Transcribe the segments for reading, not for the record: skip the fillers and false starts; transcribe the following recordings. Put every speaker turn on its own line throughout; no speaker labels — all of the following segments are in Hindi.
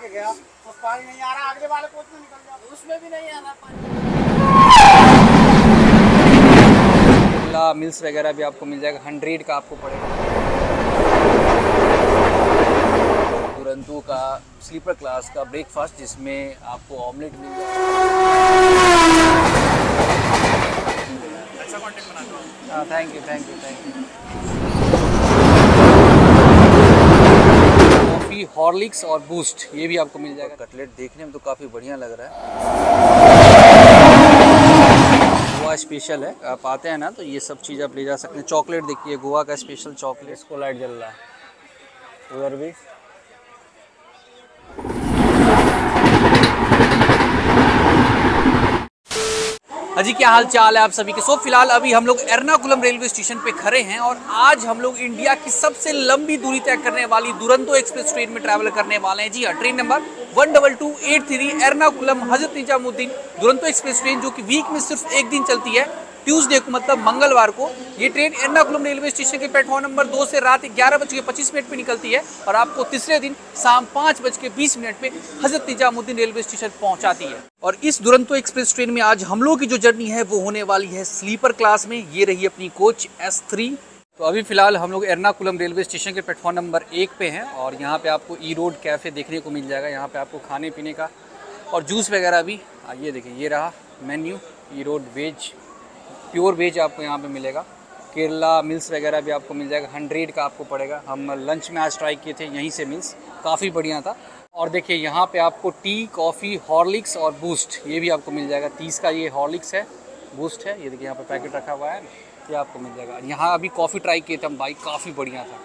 के गया तो पानी नहीं आ रहा, अगले वाले कोच में निकल जाओ, उसमें भी नहीं आ रहा पानी।
मिल्स वगैरह भी आपको मिल जाएगा, 100 का आपको पड़ेगा। दुरंतो का स्लीपर क्लास का ब्रेकफास्ट जिसमें आपको ऑमलेट मिल जाएगा।
अच्छा कंटेंट बनाते हो।
हाँ, थैंक यू। कॉफ़ी, हॉर्लिक्स और बूस्ट ये भी आपको मिल जाएगा। कटलेट देखने में तो काफ़ी बढ़िया लग रहा है। गोवा स्पेशल है, आप आते हैं ना तो ये सब चीज़ आप ले जा सकते हैं। चॉकलेट देखिए, गोवा का स्पेशल चॉकलेट। इसको लाइट जल रहा है उधर भी। अजी क्या हाल चाल है आप सभी के। सो फिलहाल अभी हम लोग एर्नाकुलम रेलवे स्टेशन पे खड़े हैं और आज हम लोग इंडिया की सबसे लंबी दूरी तय करने वाली दुरंतो एक्सप्रेस ट्रेन में ट्रैवल करने वाले हैं। जी हाँ, train number 12283 Ernakulam Hazrat Nizamuddin Duronto express train, जो कि वीक में सिर्फ एक दिन चलती है, ट्यूसडे को मतलब मंगलवार को। ये ट्रेन एर्नाकुलम रेलवे स्टेशन के प्लेटफॉर्म नंबर 2 से रात 11:25 पे निकलती है और आपको तीसरे दिन शाम 5:20 पे हजरत निजामुद्दीन रेलवे स्टेशन पहुंचाती है। और इस दुरंतो एक्सप्रेस ट्रेन में आज हम लोग की जो जर्नी है वो होने वाली है स्लीपर क्लास में। ये रही अपनी कोच S3। तो अभी फिलहाल हम लोग एर्नाकुलम रेलवे स्टेशन के प्लेटफॉर्म नंबर 1 पे हैं और यहाँ पे आपको ई रोड कैफ़े देखने को मिल जाएगा। यहाँ पे आपको खाने पीने का और जूस वगैरह भी, ये देखिए, ये रहा menu. E road veg, pure veg आपको यहाँ पे मिलेगा। केरला मिल्स वगैरह भी आपको मिल जाएगा, 100 का आपको पड़ेगा। हम लंच में आज ट्राई किए थे यहीं से मिल्स, काफ़ी बढ़िया था। और देखिए यहाँ पे आपको टी, कॉफ़ी, हॉर्लिक्स और बूस्ट ये भी आपको मिल जाएगा। 30 का ये हॉर्लिक्स है, बूस्ट है, ये देखिए यहाँ पे पैकेट रखा हुआ है, ये आपको मिल जाएगा। यहाँ अभी कॉफ़ी ट्राई किए थे हम भाई, काफ़ी बढ़िया था।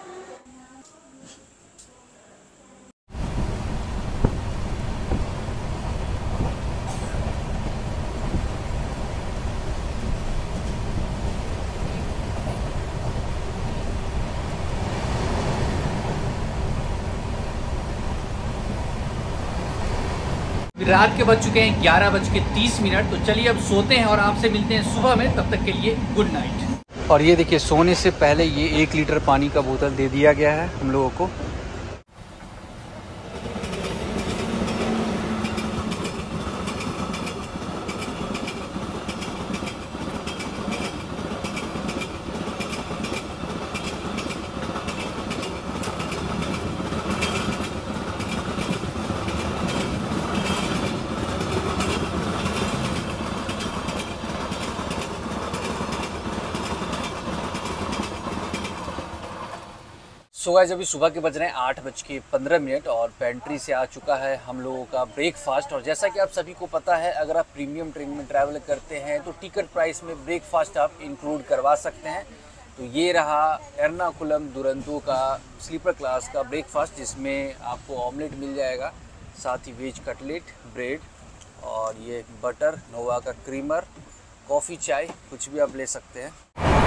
रात के बज चुके हैं 11:30। तो चलिए अब सोते हैं और आपसे मिलते हैं सुबह में। तब तक के लिए गुड नाइट। और ये देखिए, सोने से पहले ये 1 लीटर पानी का बोतल दे दिया गया है हम लोगों को। सो गाइस, अभी सुबह के बज रहे हैं 8:15 और पेंट्री से आ चुका है हम लोगों का ब्रेकफास्ट। और जैसा कि आप सभी को पता है, अगर आप प्रीमियम ट्रेन में ट्रैवल करते हैं तो टिकट प्राइस में ब्रेकफास्ट आप इंक्लूड करवा सकते हैं। तो ये रहा एर्नाकुलम दुरंतो का स्लीपर क्लास का ब्रेकफास्ट जिसमें आपको ऑमलेट मिल जाएगा, साथ ही वेज कटलेट, ब्रेड और ये बटर, नोवा का क्रीमर, कॉफ़ी, चाय, कुछ भी आप ले सकते हैं।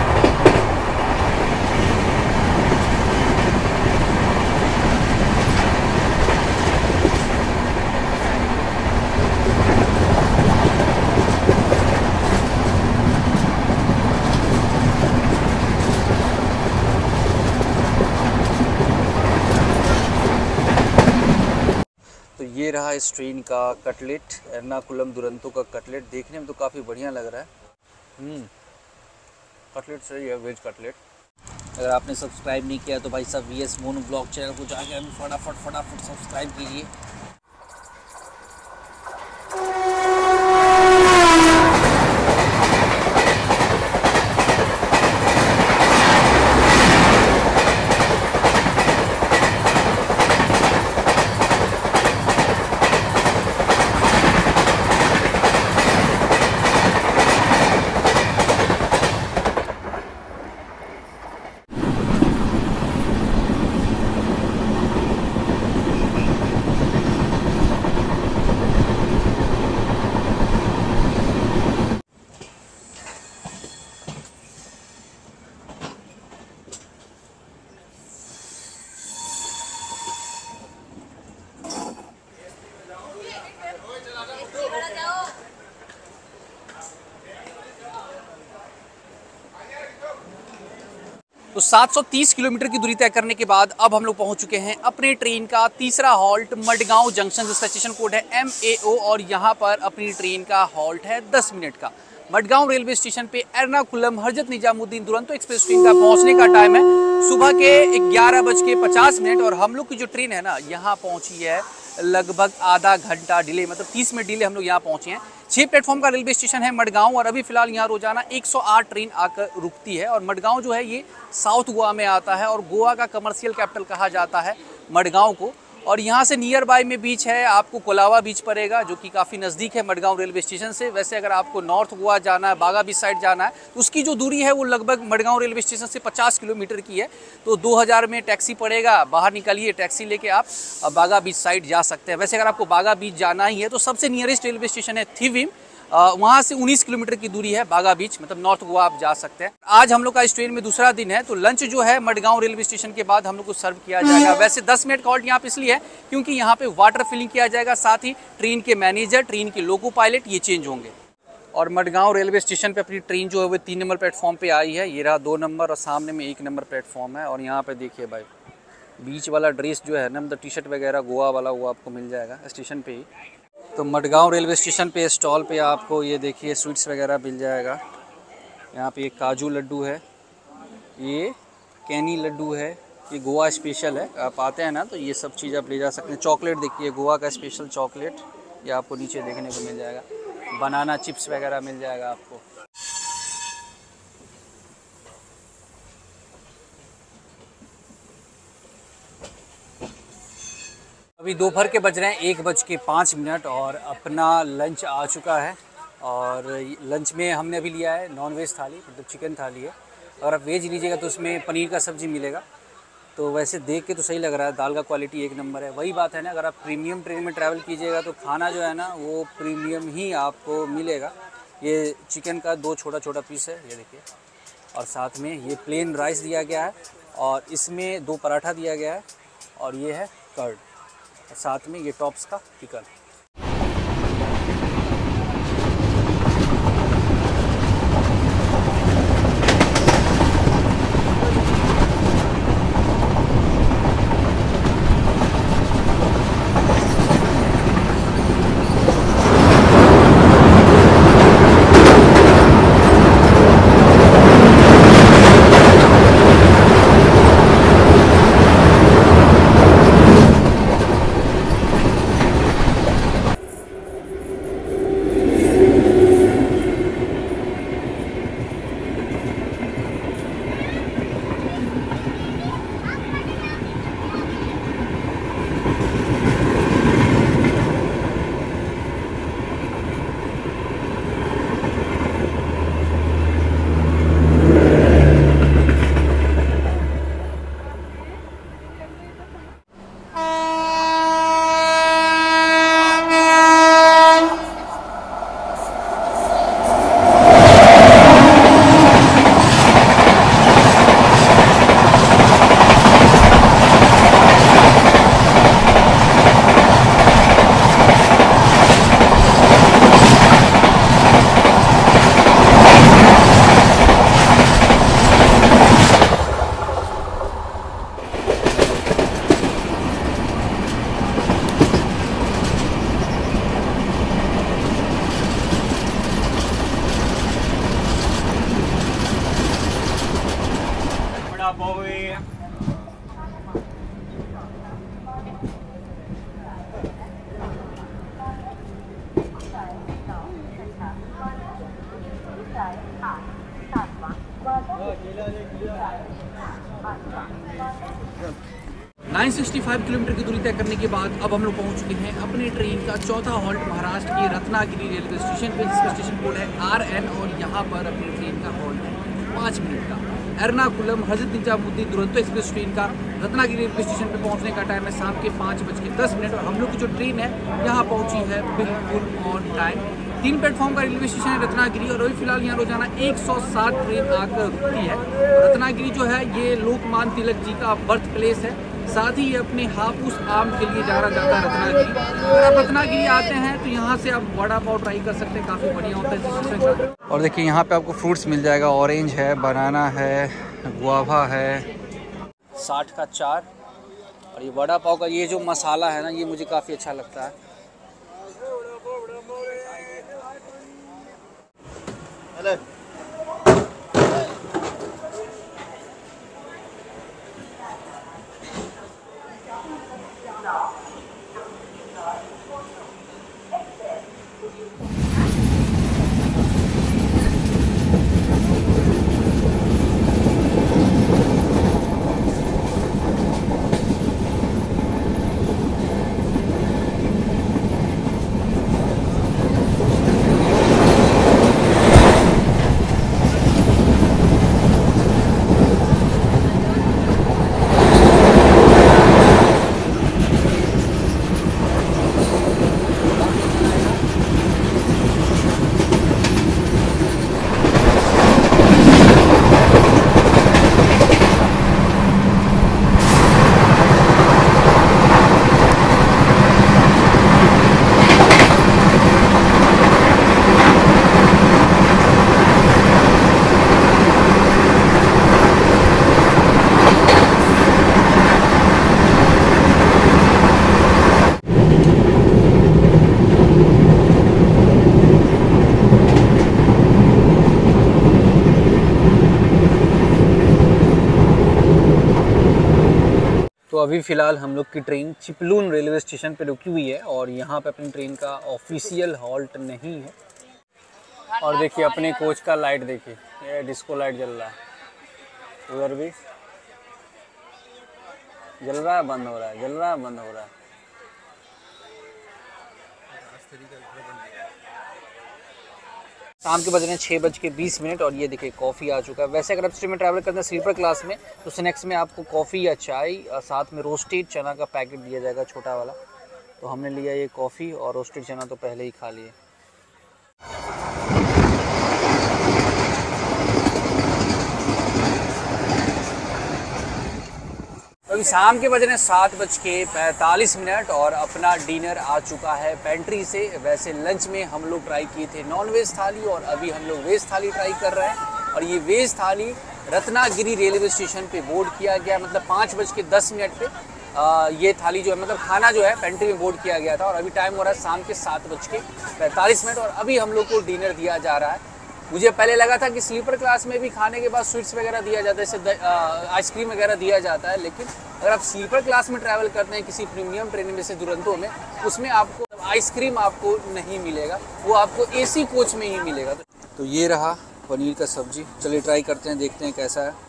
ये रहा इस ट्रेन का कटलेट, एर्नाकुलम दुरंतो का कटलेट। देखने में तो काफ़ी बढ़िया लग रहा है। कटलेट सही है, वेज कटलेट। अगर आपने सब्सक्राइब नहीं किया तो भाई साहब VS मोनू ब्लॉग चैनल को जाके अभी फटाफट सब्सक्राइब कीजिए। तो 730 किलोमीटर की दूरी तय करने के बाद अब हम लोग पहुंच चुके हैं अपने ट्रेन का तीसरा हॉल्ट मडगांव जंक्शन, जिसका स्टेशन कोड है MAO, और यहाँ पर अपनी ट्रेन का हॉल्ट है 10 मिनट का। मडगांव रेलवे स्टेशन पे एर्नाकुलम हजरत निजामुद्दीन दुरंतो एक्सप्रेस ट्रेन का पहुंचने का टाइम है सुबह के 11:50, और हम लोग की जो ट्रेन है ना यहाँ पहुंची है लगभग आधा घंटा डिले, मतलब 30 मिनट डिले हम लोग यहाँ पहुंचे हैं। 6 प्लेटफॉर्म का रेलवे स्टेशन है मडगांव, और अभी फिलहाल यहाँ रोजाना 108 ट्रेन आकर रुकती है। और मडगांव जो है ये साउथ गोवा में आता है, और गोवा का कमर्शियल कैपिटल कहा जाता है मडगांव को। और यहाँ से नियर बाय में बीच है आपको कोलावा बीच पड़ेगा, जो कि काफ़ी नज़दीक है मडगांव रेलवे स्टेशन से। वैसे अगर आपको नॉर्थ गोवा जाना है, बागा बीच साइड जाना है, तो उसकी जो दूरी है वो लगभग मडगांव रेलवे स्टेशन से 50 किलोमीटर की है। तो 2000 में टैक्सी पड़ेगा, बाहर निकलिए टैक्सी लेके आप बागा बीच साइड जा सकते हैं। वैसे अगर आपको बागा बीच जाना ही है तो सबसे नियरेस्ट रेलवे स्टेशन है थिविम, वहाँ से 19 किलोमीटर की दूरी है बागा बीच, मतलब नॉर्थ गोवा आप जा सकते हैं। आज हम लोग का इस ट्रेन में दूसरा दिन है, तो लंच जो है मडगांव रेलवे स्टेशन के बाद हम लोग को सर्व किया जाएगा। वैसे 10 मिनट का हॉल्ट यहाँ पे इसलिए है क्योंकि यहाँ पे वाटर फिलिंग किया जाएगा, साथ ही ट्रेन के मैनेजर, ट्रेन के लोको पायलट ये चेंज होंगे। और मडगांव रेलवे स्टेशन पे अपनी ट्रेन जो है वो 3 नंबर प्लेटफॉर्म पे आई है। ये रहा 2 नंबर, और सामने में 1 नंबर प्लेटफॉर्म है। और यहाँ पे देखिए भाई, बीच वाला ड्रेस जो है ना, मतलब टी-शर्ट वगैरह गोवा वाला, वो आपको मिल जाएगा स्टेशन पे ही। तो मडगांव रेलवे स्टेशन पे स्टॉल पे आपको ये देखिए स्वीट्स वगैरह मिल जाएगा। यहाँ पे एक काजू लड्डू है, ये कैनी लड्डू है, ये गोवा स्पेशल है। आप आते हैं ना तो ये सब चीज़ आप ले जा सकते हैं। चॉकलेट देखिए, गोवा का स्पेशल चॉकलेट, ये आपको नीचे देखने को मिल जाएगा। बनाना चिप्स वगैरह मिल जाएगा आपको। अभी दोपहर के बज रहे हैं 1:05, और अपना लंच आ चुका है। और लंच में हमने अभी लिया है नॉन वेज थाली, मतलब चिकन थाली है। अगर आप वेज लीजिएगा तो उसमें पनीर का सब्ज़ी मिलेगा। तो वैसे देख के तो सही लग रहा है, दाल का क्वालिटी 1 नंबर है। वही बात है ना, अगर आप प्रीमियम ट्रेन में ट्रैवल कीजिएगा तो खाना जो है ना वो प्रीमियम ही आपको मिलेगा। ये चिकन का 2 छोटा छोटा पीस है, ये देखिए, और साथ में ये प्लेन राइस दिया गया है, और इसमें 2 पराठा दिया गया है, और ये है कर्ड, साथ में ये टॉप्स का चिकन।
boy.
किलोमीटर की दूरी तय करने के बाद अब हम लोग पहुंच चुके हैं अपने ट्रेन का चौथा हॉल्ट महाराष्ट्र के रत्नागिरी रेलवे स्टेशन पे, जिसका स्टेशन कोड है RN, और यहाँ पर अपनी ट्रेन का हॉल्ट है 5 मिनट का। एर्नाकुलम हजरत निजामुद्दीन दुरंतो एक्सप्रेस ट्रेन का रत्नागिरी रेलवे स्टेशन पे पहुंचने का टाइम है शाम के 5:10, और हम लोग की जो ट्रेन है यहाँ पहुंची है बिल्कुल ऑन टाइम। 3 प्लेटफॉर्म का रेलवे स्टेशन है रत्नागिरी, और अभी फिलहाल यहाँ रोजाना 107 ट्रेन आकर रुकती है। रत्नागिरी जो है ये लोकमान्य तिलक जी का बर्थ प्लेस है, साथ ही ये अपने हापुस आम के लिए जाना जाता है रत्नागिरी। अगर आप रत्नागिरी आते हैं तो यहाँ से आप वड़ा पाव ट्राई कर सकते हैं, काफ़ी बढ़िया होता है स्टेशन का। और देखिए यहाँ पे आपको फ्रूट्स मिल जाएगा, ऑरेंज है, बनाना है, गुआवा है, 60 का 4। और ये वड़ा पाव का ये जो मसाला है ना, ये मुझे काफ़ी अच्छा लगता है। तो अभी फ़िलहाल हम लोग की ट्रेन चिपलून रेलवे स्टेशन पे रुकी हुई है और यहाँ पे अपनी ट्रेन का ऑफिशियल हॉल्ट नहीं है। और देखिए अपने कोच का लाइट देखिए, ये डिस्को लाइट जल रहा है, उधर भी जल रहा है, बंद हो रहा है, जल रहा है, बंद हो रहा है। शाम के बज रहे हैं 6:20 और ये देखिए कॉफ़ी आ चुका है। वैसे अगर आप ट्रेन में ट्रैवल करते हैं स्लीपर क्लास में तो स्नैक्स में आपको कॉफ़ी या चाय साथ में रोस्टेड चना का पैकेट दिया जाएगा, छोटा वाला। तो हमने लिया ये कॉफ़ी और रोस्टेड चना तो पहले ही खा लिए। अभी शाम के बज रहे हैं 7:45 और अपना डिनर आ चुका है पेंट्री से। वैसे लंच में हम लोग ट्राई किए थे नॉन वेज थाली और अभी हम लोग वेज थाली ट्राई कर रहे हैं। और ये veg thali Ratnagiri railway station पे बोर्ड किया गया, मतलब 5:10 पे ये थाली जो है, मतलब खाना जो है पेंट्री में बोर्ड किया गया था। और अभी टाइम हो रहा है शाम के 7:45 और अभी हम लोग को डिनर दिया जा रहा है। मुझे पहले लगा था कि स्लीपर क्लास में भी खाने के बाद स्वीट्स वगैरह दिया जाता है, जैसे आइसक्रीम वगैरह दिया जाता है, लेकिन अगर आप स्लीपर क्लास में ट्रैवल करते हैं किसी प्रीमियम ट्रेन में जैसे दुरंतो में, उसमें आपको आइसक्रीम आपको नहीं मिलेगा, वो आपको एसी कोच में ही मिलेगा। तो ये रहा पनीर का सब्जी, चलिए ट्राई करते हैं, देखते हैं कैसा है।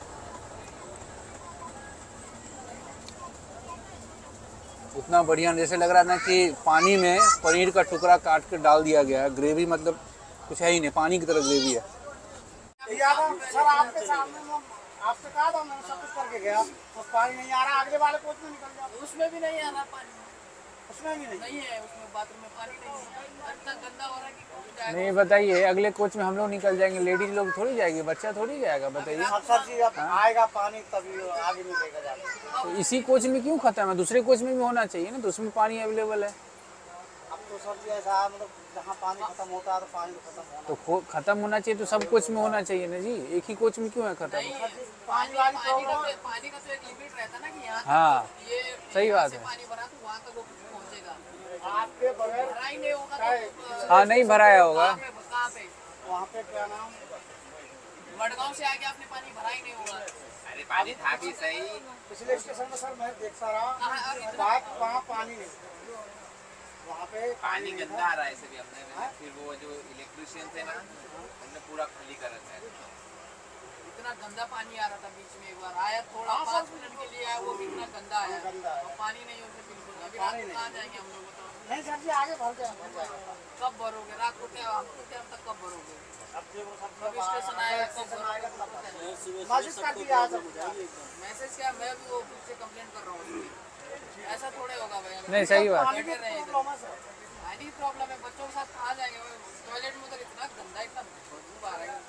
इतना बढ़िया, जैसे लग रहा था कि पानी में पनीर का टुकड़ा काट कर डाल दिया गया है। ग्रेवी मतलब कुछ है ही नहीं, पानी की तरह ग्रेवी है।
सर आपके सामने आपसे कहा था, मैंने सब कुछ करके गया, तो पानी नहीं आ रहा, अगले वाले कोच में निकल जाओ। उसमें भी नहीं आ रहा पानी, उसमें भी नहीं है, उसमें बाथरूम में पानी नहीं है, इतना गंदा हो रहा है कि
नहीं बताइए, अगले कोच में हम लोग निकल जाएंगे, लेडीज लोग थोड़ी जाएगी, बच्चा थोड़ी जाएगा, बताइए।
सर जी अब आएगा पानी तभी आगे निकलेगा जाके।
तो इसी कोच में क्यों खत्म है? दूसरे कोच में भी होना चाहिए ना, तो उसमें पानी अवेलेबल है।
अब तो सर जी ऐसा है, मतलब जहाँ पानी खत्म होता है तो पानी खत्म होना,
तो खत्म होना चाहिए तो सब कोच में होना चाहिए ना जी, एक ही कोच में क्यों है खत्म?
पानी का तो एक लिमिट रहता ना कि यहाँ
हाँ सही बात है।
पानी भरा तो वहाँ तक वो पहुँचेगा, आपके बगैर भरा ही नहीं होगा।
हाँ नहीं भराया होगा।
कहाँ पे? वहाँ पे क्या नाम, वडगांव से आके आपने पानी भरा ही नहीं होगा। अरे पानी था भी सही, पिछले स्टेशन में सर मैं देखता रहा, वहाँ पानी नहीं, वहाँ पे
पानी गंदा आ रहा है। ऐसे भी हमने फिर वो जो इलेक्ट्रिशियन थे ना, हमने पूरा खाली कर रखा है।
इतना गंदा पानी आ रहा था, बीच में एक बार आया, थोड़ा 5 मिनट के लिए आया, वो भी इतना गंदा आया, और पानी नहीं होता बिल्कुल। अभी रात को कहाँ जाएंगे हम लोग, बताओ? नहीं सर जी आगे भर जाएगा। कब भरोगे रात को? क्या हमको क्या तक कब भरोगे? अब स्टेशन आएगा कब भरोगे? मैसेज कर दिया आज, मैसेज क्या, मैं भी वो ऑफिस से कंप्लेंट कर रहा हूँ। ऐसा थोड़े होगा भाई,
नहीं सही बात।
पानी की प्रॉब्लम है, बच्चों के साथ कहाँ जाएंगे? टॉयलेट में उधर इतना गंदा, इतना बदबू आ रहा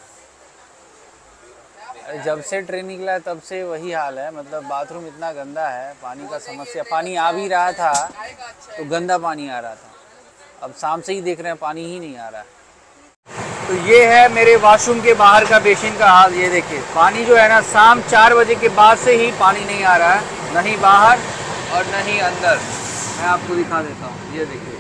है।
जब से ट्रेन निकला है तब से वही हाल है, मतलब बाथरूम इतना गंदा है, पानी का समस्या। पानी आ भी रहा था तो गंदा पानी आ रहा था, अब शाम से ही देख रहे हैं पानी ही नहीं आ रहा है। तो ये है मेरे वॉशरूम के बाहर का बेसिन का हाल। ये देखिए पानी जो है ना, शाम 4 बजे के बाद से ही पानी नहीं आ रहा है, नहीं बाहर और नहीं अंदर। मैं आपको दिखा देता हूँ, ये देखिए।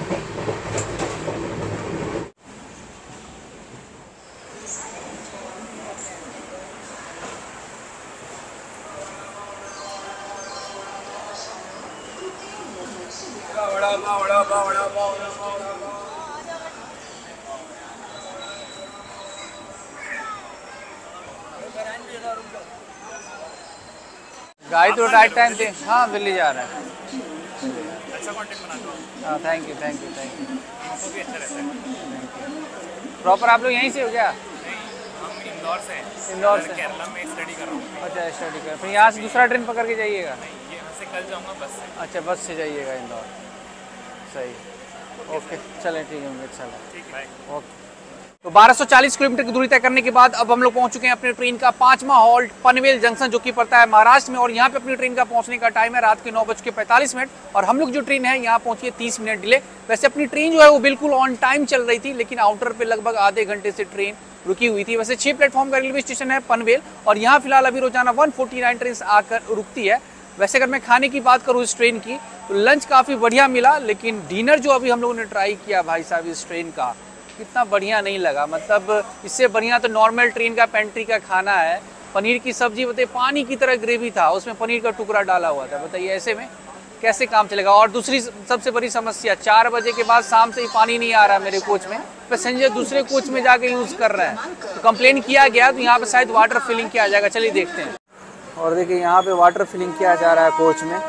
गाड़ी तो राइट टाइम से हाँ दिल्ली जा रहा है।
अच्छा कंटेंट बनाते हो।
हाँ thank you thank you thank you.
हमको भी अच्छा रहता है।
प्रॉपर आप लोग यहीं से हो क्या?
नहीं, हम इंदौर से हैं।
इंदौर से?
केरला में स्टडी कर रहा हूँ।
अच्छा स्टडी कर, फिर यहाँ से दूसरा ट्रेन पकड़ के जाइएगा?
नहीं, ये यहाँ से कल जाऊँगा बस से।
अच्छा बस से जाइएगा इंदौर, सही। ओके चलें ठीक है, चलें
ठीक है, बाय।
ओके। तो 1240 किलोमीटर की दूरी तय करने के बाद अब हम लोग पहुंच चुके हैं अपने ट्रेन का 5वां हॉल्ट पनवेल जंक्शन, जो कि पड़ता है महाराष्ट्र में। और यहाँ पे अपनी ट्रेन का पहुंचने का टाइम है रात के 9:45 और हम लोग जो ट्रेन है यहाँ पहुंची है 30 मिनट डिले। वैसे अपनी ट्रेन जो है वो बिल्कुल ऑन टाइम चल रही थी, लेकिन आउटर पे लगभग आधे घंटे से ट्रेन रुकी हुई थी। वैसे 6 प्लेटफॉर्म का रेलवे स्टेशन है पनवेल, और यहाँ फिलहाल अभी रोजाना 149 ट्रेन आकर रुकती है। वैसे अगर मैं खाने की बात करूँ इस ट्रेन की, तो लंच काफ़ी बढ़िया मिला, लेकिन डिनर जो अभी हम लोगों ने ट्राई किया भाई साहब इस ट्रेन का, कितना बढ़िया नहीं लगा। मतलब इससे बढ़िया तो नॉर्मल ट्रेन का पेंट्री का खाना है। पनीर की सब्जी बताइए पानी की तरह ग्रेवी था, उसमें पनीर का टुकड़ा डाला हुआ था। बताइए ऐसे में कैसे काम चलेगा। और दूसरी सबसे बड़ी समस्या, 4 बजे के बाद शाम से ही पानी नहीं आ रहा मेरे कोच में, पैसेंजर दूसरे कोच में जाके यूज़ कर रहे हैं। तो कंप्लेन किया गया, तो यहाँ पर शायद वाटर फिलिंग किया जाएगा, चलिए देखते हैं। और देखिए यहाँ पे वाटर फिलिंग किया जा रहा है कोच में।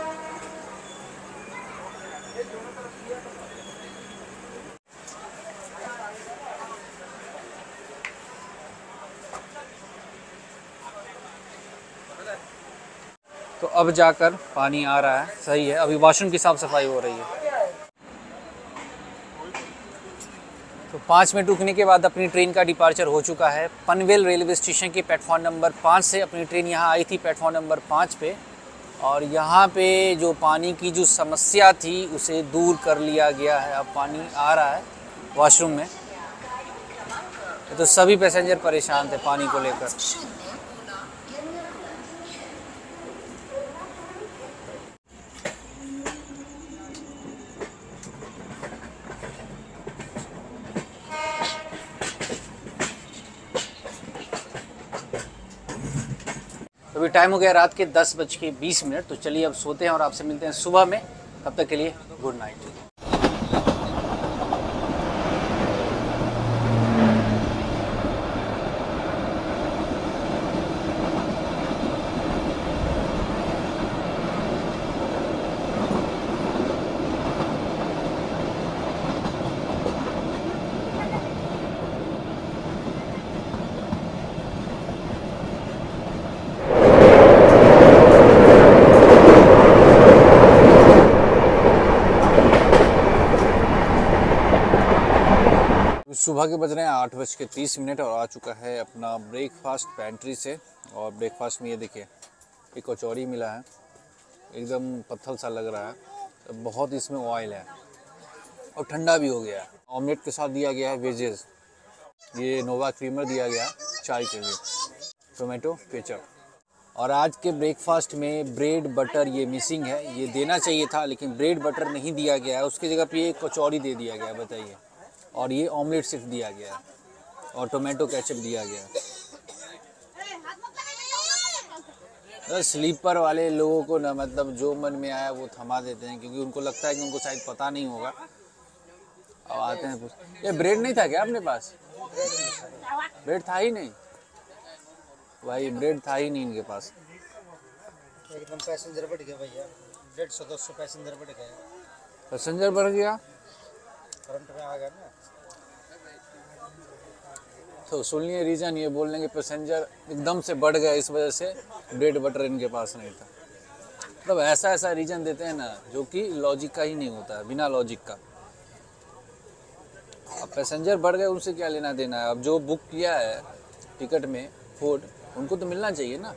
तो अब जाकर पानी आ रहा है, सही है। अभी वॉशरूम की साफ सफाई हो रही है। तो 5 मिनट रुकने के बाद अपनी ट्रेन का डिपार्चर हो चुका है। पनवेल रेलवे स्टेशन के प्लेटफॉर्म नंबर 5 से अपनी ट्रेन यहाँ आई थी प्लेटफॉर्म नंबर 5 पे। और यहाँ पे जो पानी की जो समस्या थी उसे दूर कर लिया गया है। अब पानी आ रहा है वॉशरूम में। तो सभी पैसेंजर परेशान थे पानी को लेकर। अभी टाइम हो गया रात के 10:20। तो चलिए अब सोते हैं और आपसे मिलते हैं सुबह में। तब तक के लिए गुड नाइट। सुबह के बज रहे हैं 8:30 और आ चुका है अपना ब्रेकफास्ट पेंट्री से। और ब्रेकफास्ट में ये देखिए एक कचौड़ी मिला है, एकदम पत्थर सा लग रहा है, बहुत इसमें ऑयल है और ठंडा भी हो गया है। ऑमलेट के साथ दिया गया है वेजेस, ये नोवा क्रीमर दिया गया है चाय के लिए, टोमेटो केचप। और आज के ब्रेकफास्ट में ब्रेड बटर ये मिसिंग है, ये देना चाहिए था लेकिन ब्रेड बटर नहीं दिया गया है, उसकी जगह पे ये कचौड़ी दे दिया गया है। बताइए। और ये ऑमलेट सिर्फ दिया गया है और टोमेटो केचप दिया गया है। तो स्लीपर वाले लोगों को ना, मतलब जो मन में आया वो थमा देते हैं, क्योंकि उनको लगता है कि उनको शायद पता नहीं होगा। अब आते हैं, ये ब्रेड नहीं था क्या अपने पास? ब्रेड था ही नहीं भाई, ब्रेड था ही नहीं इनके पास।
एकदम पैसेंजर बढ़ गया भैया, 150-200 पैसेंजर बढ़ गए।
पैसेंजर बढ़ गया,
करंट में आ गया ना।
तो सुनिए रीज़न, ये बोलने के पैसेंजर एकदम से बढ़ गए, इस वजह से ब्रेड बटर इनके पास नहीं था। मतलब ऐसा रीज़न देते हैं ना जो कि लॉजिक का ही नहीं होता है, बिना लॉजिक का। अब पैसेंजर बढ़ गए, उनसे क्या लेना देना है। अब जो बुक किया है टिकट में फूड, उनको तो मिलना चाहिए ना।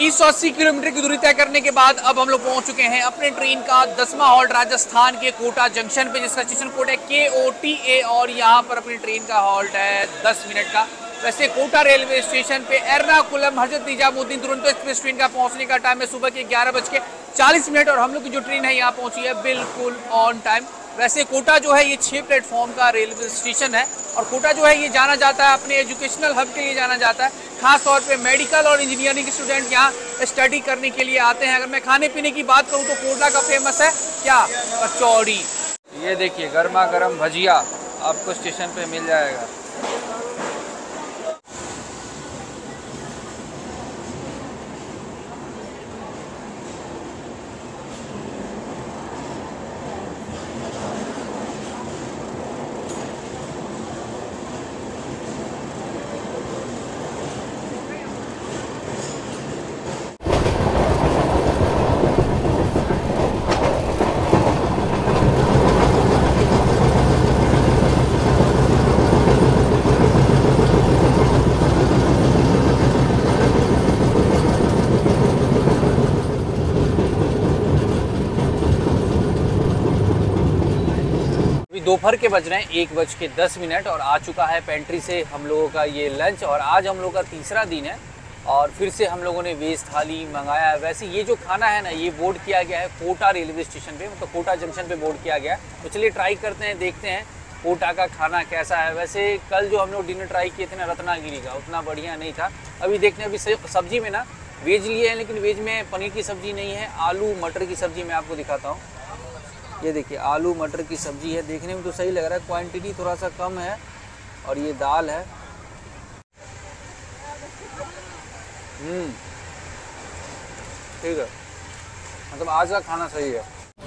2180 किलोमीटर की दूरी तय करने के बाद अब हम लोग पहुंच चुके हैं अपने ट्रेन का 10वां हॉल्ट राजस्थान के कोटा जंक्शन पे, जिसका स्टेशन कोड है KOTA और यहाँ पर अपनी ट्रेन का हॉल्ट है 10 मिनट का। वैसे कोटा रेलवे स्टेशन पे एर्नाकुलम हजरत निजामुद्दीन दुरंतो एक्सप्रेस ट्रेन का पहुंचने का टाइम है सुबह के 11:40 और हम लोग की जो ट्रेन है यहाँ पहुंची है बिल्कुल ऑन टाइम। वैसे कोटा जो है ये 6 प्लेटफॉर्म का रेलवे स्टेशन है और कोटा जो है ये जाना जाता है अपने एजुकेशनल हब के लिए जाना जाता है। खास तौर पे मेडिकल और इंजीनियरिंग के स्टूडेंट यहाँ स्टडी करने के लिए आते हैं। अगर मैं खाने पीने की बात करूँ तो कोटा का फेमस है क्या, कचौड़ी। ये देखिए गर्मा गर्म भजिया आपको स्टेशन पे मिल जाएगा। दोपहर के बज रहे हैं 1:10 और आ चुका है पेंट्री से हम लोगों का ये लंच और आज हम लोगों का तीसरा दिन है और फिर से हम लोगों ने वेज थाली मंगाया है। वैसे ये जो खाना है ना ये बोर्ड किया गया है कोटा रेलवे स्टेशन पे, मतलब कोटा जंक्शन पे बोर्ड किया गया है। तो चलिए ट्राई करते हैं, देखते हैं कोटा का खाना कैसा है। वैसे कल जो हम लोग डिनर ट्राई किए थे ना रत्नागिरी का, उतना बढ़िया नहीं था। अभी देखते हैं, अभी सब्जी में ना वेज लिए हैं लेकिन वेज में पनीर की सब्जी नहीं है, आलू मटर की सब्जी मैं आपको दिखाता हूँ। ये देखिए आलू मटर की सब्जी है, देखने में तो सही लग रहा है, क्वांटिटी थोड़ा सा कम है और ये दाल है। ठीक है, मतलब आज का खाना सही है।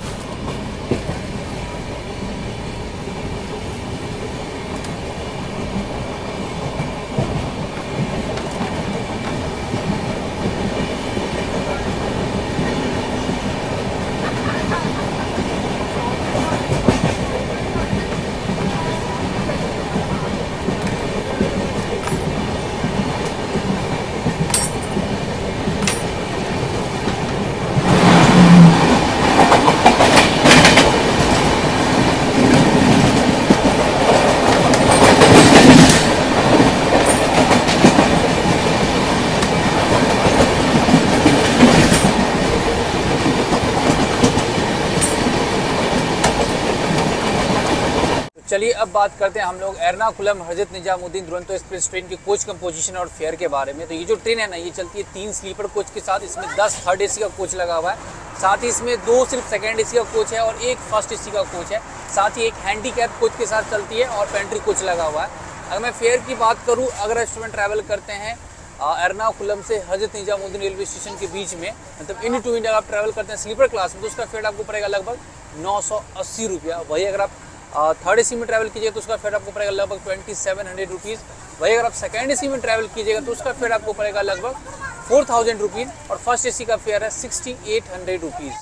चलिए अब बात करते हैं हम लोग एर्नाकुलम हजरत निजामुद्दीन दुरंतो एक्सप्रेस ट्रेन की कोच कंपोजिशन और फेयर के बारे में। तो ये जो ट्रेन है ना ये चलती है 3 स्लीपर कोच के साथ, इसमें 10 थर्ड एसी का कोच लगा हुआ है, साथ ही इसमें 2 सिर्फ सेकेंड एसी का कोच है और 1 फर्स्ट एसी का कोच है, साथ ही एक हैंडीकैप कोच के साथ चलती है और पेंट्री कोच लगा हुआ है। अगर मैं फेयर की बात करूँ, अगर स्टूडेंट ट्रैवल करते हैं एर्नाकुलम से हजरत निजामुद्दीन रेलवे स्टेशन के बीच में, मतलब इन टू इंडिया आप ट्रैवल करते हैं स्लीपर क्लास में, तो उसका फेयर आपको पड़ेगा लगभग 980 रुपया। वही अगर आप थर्ड एसी में ट्रैवल कीजिएगा तो उसका फेयर आपको पड़ेगा लगभग 2700 रुपीज़। वही अगर आप सेकेंड एसी में ट्रैवल कीजिएगा तो उसका फेयर आपको पड़ेगा लगभग 4000 रुपीज़ और फर्स्ट एसी का फेयर है 6800 रुपीज़।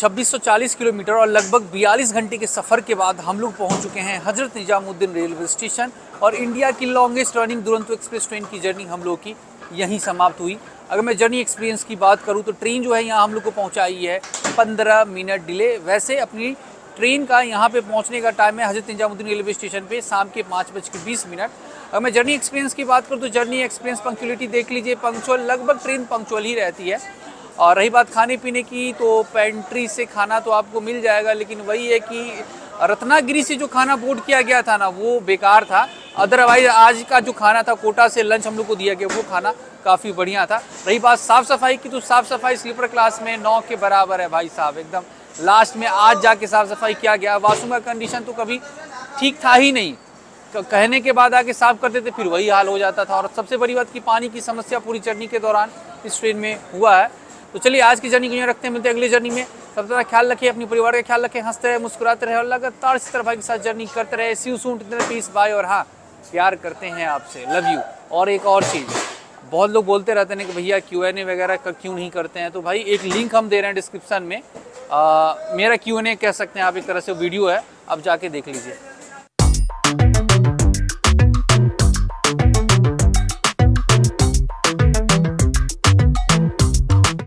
2640 किलोमीटर और लगभग 42 घंटे के सफ़र के बाद हम लोग पहुंच चुके हैं हज़रत निजामुद्दीन रेलवे स्टेशन और इंडिया की longest running Duronto express train की जर्नी हम लोग की यहीं समाप्त हुई। अगर मैं जर्नी एक्सपीरियंस की बात करूं तो ट्रेन जो है यहाँ हम लोग को पहुँचाई है 15 मिनट डिले। वैसे अपनी ट्रेन का यहाँ पे पहुँचने का टाइम है हज़रत निजामुद्दीन रेलवे स्टेशन पे शाम के 5:20। अगर मैं जर्नी एक्सपीरियंस की बात करूँ तो जर्नी एक्सपीरियंस पंक्चुअलिटी देख लीजिए, पंक्चुअल लगभग ट्रेन पंक्चुअल ही रहती है। और रही बात खाने पीने की तो पेंट्री से खाना तो आपको मिल जाएगा, लेकिन वही है कि रत्नागिरी से जो खाना बोर्ड किया गया था ना वो बेकार था। अदरवाइज आज का जो खाना था कोटा से लंच हम लोग को दिया गया वो खाना काफ़ी बढ़िया था। रही बात साफ़ सफाई की तो साफ़ सफाई स्लीपर क्लास में 9 के बराबर है भाई साहब, एकदम लास्ट में आज जाके साफ़ सफाई किया गया। वाशरूम का कंडीशन तो कभी ठीक था ही नहीं, कहने के बाद आके साफ़ करते थे फिर वही हाल हो जाता था। और सबसे बड़ी बात कि पानी की समस्या पूरी जर्नी के दौरान इस ट्रेन में हुआ है। तो चलिए आज की जर्नी को यहाँ रखते हैं, मिलते हैं अगली जर्नी में। सब तरह ख्याल रखिए, अपने परिवार का ख्याल रखें, हंसते रहे, मुस्कुराते रहे और लगातार इसी तरह भाई के साथ जर्नी करते रहे। See you soon, peace bye. और हाँ, प्यार करते हैं आपसे, लव यू। और एक और चीज़, बहुत लोग बोलते रहते हैं कि भैया Q&A वगैरह क्यों नहीं करते हैं, तो भाई एक लिंक हम दे रहे हैं डिस्क्रिप्शन में, मेरा Q&A कह सकते हैं आप, एक तरह से वीडियो है, आप जाके देख लीजिए।